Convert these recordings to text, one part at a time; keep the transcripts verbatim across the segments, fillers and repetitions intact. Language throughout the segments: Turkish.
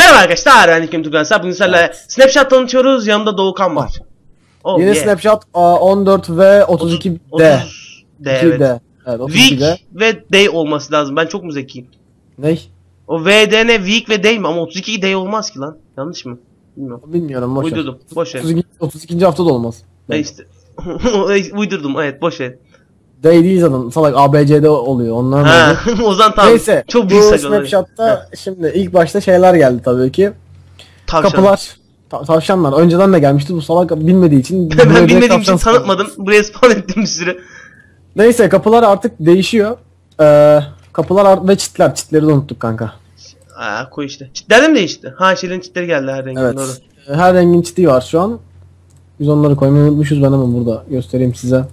Merhaba arkadaşlar, ben Kim Tugan. Bugün sizlerle evet. Snapchat tanıtıyoruz. Yanımda Doğukan var. Oh, Yeni yeah. Snapchat on dört ve otuz iki D. otuz D evet. D. Evet, Week ve Day olması lazım. Ben çok mu zekiyim? Ney? O V D ne? Week ve Day mi? Ama otuz iki Day olmaz ki lan. Yanlış mı? Bilmiyorum. Bilmiyorum. Boş Uydurdum. Boş ver. otuz ikinci hafta da olmaz. E işte. Uydurdum. Evet, boş ver. Day değil zaten. Salak A B C'de oluyor. Onlar ha, o zaman tamam. Neyse. Çok büyük bu Snapchat'ta şimdi ilk başta şeyler geldi tabii ki. Tavşan. Kapılar. Ta tavşanlar. Önceden de gelmişti. Bu salak bilmediği için. Ben bilmediğim için tanıtmadım. Buraya spawn ettim bir sürü. Neyse, kapılar artık değişiyor. Ee, kapılar ve çitler. Çitleri de unuttuk kanka. Aa, koy işte. Çitler de mi değişti? Ha, şeylerin çitleri geldi her rengin. Evet. Doğru. Her rengin çiti var şu an. Biz onları koymayı unutmuşuz. Ben hemen burada göstereyim size.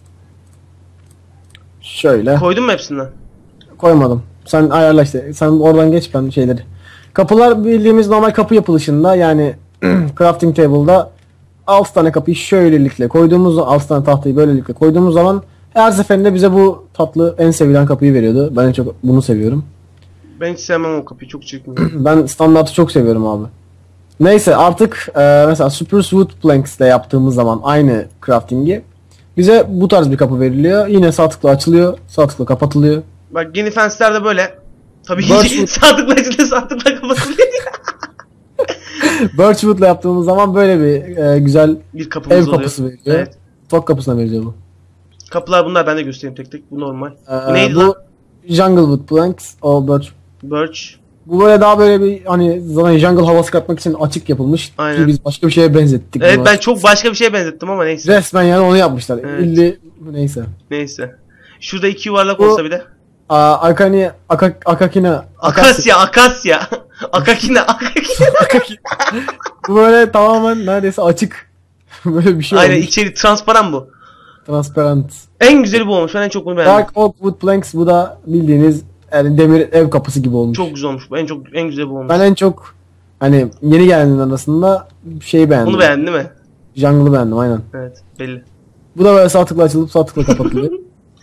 Şöyle. Koydun mu hepsinden? Koymadım. Sen ayarla işte. Sen oradan geç, ben şeyleri. Kapılar bildiğimiz normal kapı yapılışında, yani crafting table'da altı tane kapıyı şöylelikle koyduğumuz, altı tane tahtayı böylelikle koyduğumuz zaman her seferinde bize bu tatlı, en sevilen kapıyı veriyordu. Ben en çok bunu seviyorum. Ben hiç sevmem o kapıyı, çok çirkin. Ben standartı çok seviyorum abi. Neyse, artık e, mesela Spruce Wood Planks ile yaptığımız zaman aynı crafting'i bize bu tarz bir kapı veriliyor. Yine sağ tıkla açılıyor, sağ tıkla kapatılıyor. Bak, yeni fence'ler de böyle. Tabii ki sağ tıkla açılıyor, sağ tıkla kapatılıyor. Birchwood ile yaptığımız zaman böyle bir e, güzel bir ev kapısı oluyor. Veriyor. Evet. Tok kapısına veriyor bu. Kapılar bunlar, ben de göstereyim tek tek. Bu normal. Ee, bu neydi bu lan? Jungle Wood Planks, o Birch. Birch. Bu böyle daha böyle bir, hani zaten jungle havası katmak için açık yapılmış. Aynen. Ki biz başka bir şeye benzettik. Evet, bunu. ben çok başka bir şeye benzettim ama neyse. Resmen yani onu yapmışlar. Evet. İlli, neyse. Neyse. Şurada iki yuvarlak bu, olsa bir de. Aa, Akani, Akak, Akakina. Akasya, Akasya. Akakina, Akakina. Bu böyle tamamen neredeyse açık. Böyle bir şey Aynen, olmuş. içeri transparan bu. Transparent. En güzeli bu olmuş. Ben en çok bunu beğendim. Dark Oak Wood Planks, bu da bildiğiniz yani demir ev kapısı gibi olmuş. Çok güzel olmuş. En çok en güzel bu olmuş. Ben en çok hani yeni gelenlerin arasında şeyi beğendim. Bunu beğendin değil mi? Jungle'ı beğendim aynen. Evet, belli. Bu da böyle sağ tıkla açılıp sağ tıkla kapatılıyor.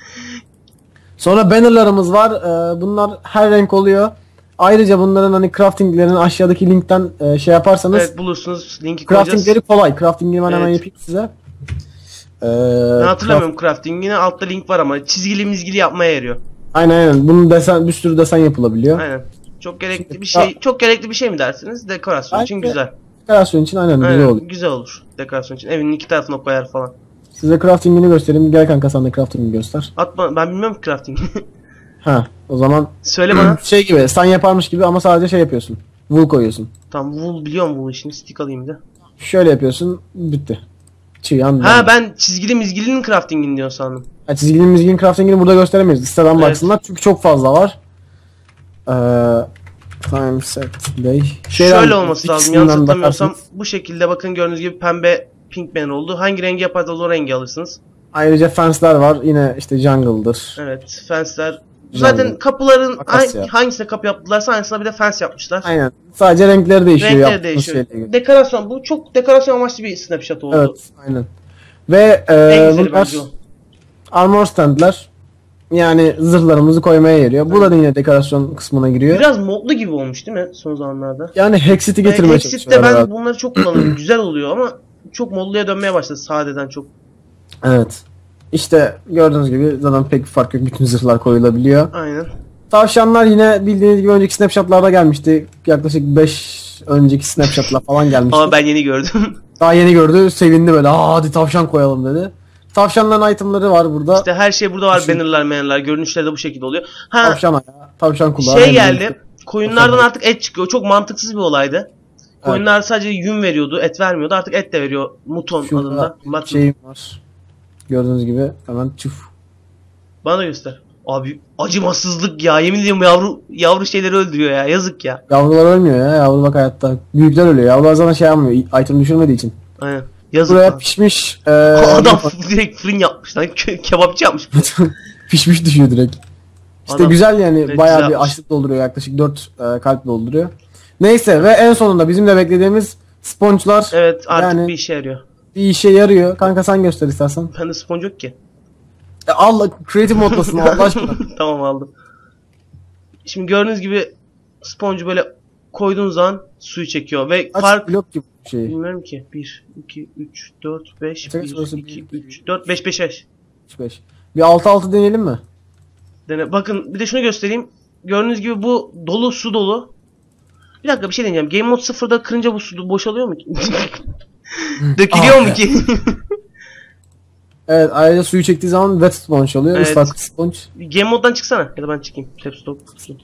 Sonra bannerlarımız var. Ee, bunlar her renk oluyor. Ayrıca bunların hani craftinglerini aşağıdaki linkten e, şey yaparsanız, evet, bulursunuz. Linki koyacağız. Craftingleri kolay. Crafting'i ben evet. hemen yapayım size. Ee, ben hatırlamıyorum craft... crafting'ini. Altta link var ama çizgili mizgili yapmaya yarıyor. Aynen aynen. Bunun desen, bir sürü desen yapılabiliyor. Aynen. Çok gerekli bir şey. Çok gerekli bir şey mi dersiniz? Dekorasyon için güzel. Dekorasyon için aynen, aynen güzel olur. Güzel olur. Dekorasyon için. Evinin iki tarafına koyar falan. Size crafting'ini göstereyim. Gel kanka, sen de crafting'ini göster. Atma, ben bilmiyorum crafting. Ha, o zaman söyle bana. Şey gibi, sen yaparmış gibi ama sadece şey yapıyorsun. Wool koyuyorsun. Tamam, wool biliyorum, wool işini stick alayım bir de. Şöyle yapıyorsun, bitti. Çiğ, ha ben, ben çizgili mizgilinin crafting'ini diyorsun sandım. Ha, çizgili mizgilinin crafting'ini burada gösteremeyiz. Listeden evet. baksınlar çünkü çok fazla var. Ee, time set day. Şeyden, şöyle olması lazım, yanlış hatırlamıyorsam bu şekilde, bakın gördüğünüz gibi pembe pink banner oldu. Hangi rengi yaparsanız o rengi alırsınız. Ayrıca fence'ler var, yine işte jungle'dır. Evet, fence'ler. Zaten jungle. Kapıların Akasya. hangisine kapı yaptılarsa aynısına bir de fence yapmışlar. Aynen. Sadece renkleri değişiyor. Renkleri değişiyor. Dekorasyon, bu çok dekorasyon amaçlı bir snapshot oldu. Evet, aynen. Ve e, bunlar armor standlar. Yani zırhlarımızı koymaya yarıyor. Evet. Bu da yine dekorasyon kısmına giriyor. Biraz modlu gibi olmuş değil mi son zamanlarda? Yani Hexit'i getirmeye yani çalışıyorlar. Hexit'te ben herhalde. Bunları çok kullanıyorum. Güzel oluyor ama çok modluya dönmeye başladı sadeden çok. Evet. İşte gördüğünüz gibi zaten pek bir fark yok. Bütün zırhlar koyulabiliyor. Aynen. Tavşanlar yine bildiğiniz gibi önceki snapshotlarda gelmişti. Yaklaşık beş önceki snapshotlar falan gelmişti. Ama ben yeni gördüm. Daha yeni gördü. Sevindi böyle. Aa, hadi tavşan koyalım dedi. Tavşanların itemları var burada. İşte her şey burada var. Şu... Bannerlar, bannerlar. Görünüşleri de bu şekilde oluyor. Ha, tavşan ayağı, tavşan kulağı. Şey geldi. Koyunlardan artık et çıkıyor. Çok mantıksız bir olaydı. Koyunlar evet. sadece yün veriyordu. Et vermiyordu. Artık et de veriyor. Muton şurada adında. Bak şeyim var. Gördüğünüz gibi hemen çuf. Bana da göster. Abi acımasızlık ya. Yemin ediyorum, yavru yavru şeyleri öldürüyor ya. Yazık ya. Yavrular ölmüyor ya. Yavru bak hayatta. Büyükler ölüyor. Yavrular zaten şey yapmıyor. Item düşürmediği için. Aynen. Yazık. Buraya lan. Pişmiş. E, adam direkt fırın yapmış lan. Kebapçı yapmış. Pişmiş düşüyor direkt. İşte adam, güzel yani. Bayağı bir yapmış. açlık dolduruyor. Yaklaşık dört e, kalp dolduruyor. Neyse ve en sonunda bizim de beklediğimiz sponge'lar. Evet, artık yani, bir işe yarıyor. Bir işe yarıyor. Kanka sen göster istersen. Bende sponge yok ki. E, Allah, creative moddasın Allah aşkına. Tamam, aldım. Şimdi gördüğünüz gibi sponge böyle koyduğun zaman suyu çekiyor ve Kaç fark blok gibi bir şey? bilmiyorum ki. bir, iki, üç, dört, beş, Kaç burası? bir, iki, Bir, üç, dört, beş, beş, beş. beş. Bir altı altı deneyelim mi? Dene. Bakın bir de şunu göstereyim. Gördüğünüz gibi bu dolu, su dolu. Bir dakika bir şey deneyeceğim. Game mode sıfırda kırınca bu su boşalıyor mu ki? Dökülüyor mu ki? Evet, ayrıca suyu çektiği zaman wet sponge oluyor. Evet. Islak sponge. Game mode'dan çıksana. Ya da ben çıkayım. Tap stop.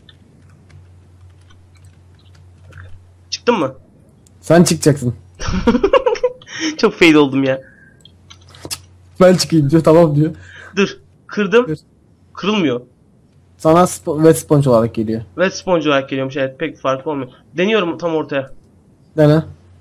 Çıktın mı? Sen çıkacaksın. Çok fail oldum ya. Ben çıkayım diyor, tamam diyor. Dur. Kırdım. Dur. Kırılmıyor. Sana sp- wet sponge olarak geliyor. Wet sponge olarak geliyormuş. Evet, pek farklı olmuyor. Deniyorum tam ortaya. Dene.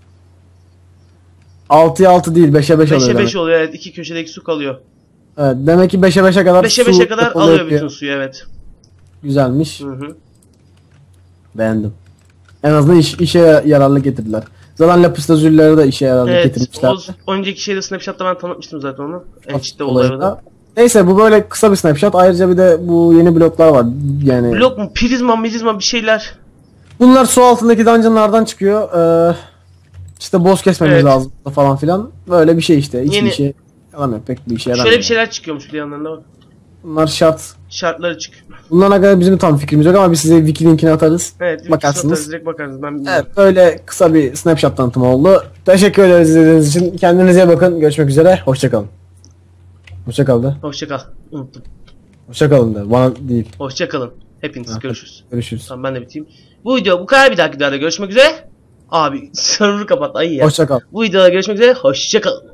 altıya altı değil, beşe beş oluyor beşe demek. beş oluyor. Evet, iki köşedeki su kalıyor. Evet, demek ki beşe beşe kadar beşe su beşe kadar depoluyor alıyor diyor. bütün suyu, evet. Güzelmiş. Hı hı. Beğendim. En azından iş, işe yararlı getirdiler. Zaten lapis lazulleri de işe yararlı Evet, getirmişler. o önceki şeyde Snapchat'ta ben tanıtmıştım zaten onu. Enchit'te Olayı olayı da. da. Neyse, bu böyle kısa bir snapshot. Ayrıca bir de bu yeni bloklar var. Yani Blok mu? Prizma, mizizma bir şeyler. bunlar su altındaki dungeonlardan çıkıyor. Ee, işte boss kesmemiz Evet. lazım falan filan. Böyle bir şey işte. Hiçbir Yeni- şey yaramıyor. Pek bir işe yaramıyor. Şöyle bir şeyler çıkıyormuş bir de yanlarında bak. Bunlar şart. Şartları çık. Bunlarla kadar bizim tam fikrimiz yok ama biz size wiki linkini atarız. Evet, Bakarsınız. Bakarsınız. Direkt bakarız. Ben bilmiyorum. Evet, böyle kısa bir snapshot tanıtımı oldu. Teşekkür ederiz izlediğiniz için. Kendinize iyi bakın. Görüşmek üzere. Hoşçakalın. Hoşçakal da. Hoşça kal. Unuttum. Hoşçakalın da. Bana değil. Hoşça kalın. Hepiniz Ha, görüşürüz. Görüşürüz. Tamam ben de biteyim. Bu video bu kadar, bir dahaki videoda görüşmek üzere. Abi server'ı kapat, ay ya. Hoşçakal. Bu videoda görüşmek üzere. Hoşça kalın.